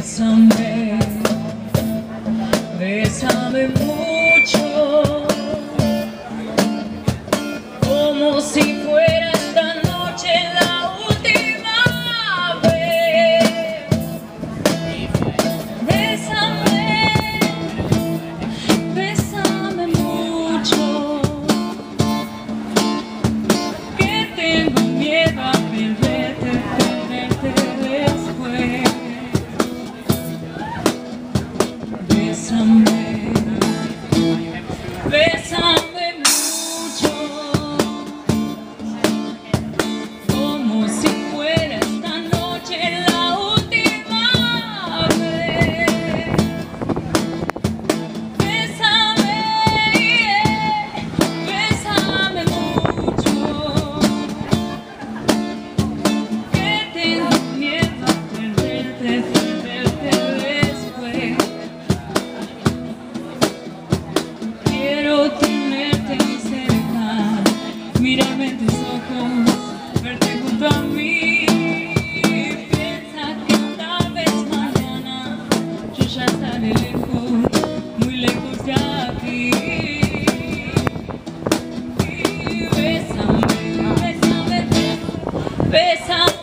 Bésame, bésame mucho, como si fuera esta noche la última vez. Bésame, bésame mucho, que tengo miedo a perderte después. Bésame, bésame mucho, como si fuera esta noche la última vez. Bésame, bésame mucho, que tengo miedo a perderte después. Quiero tenerte cerca, mirarme en tus ojos, verte junto a mí. Piensa que tal vez mañana yo ya estaré lejos, muy lejos de aquí. Y bésame, bésame, bésame.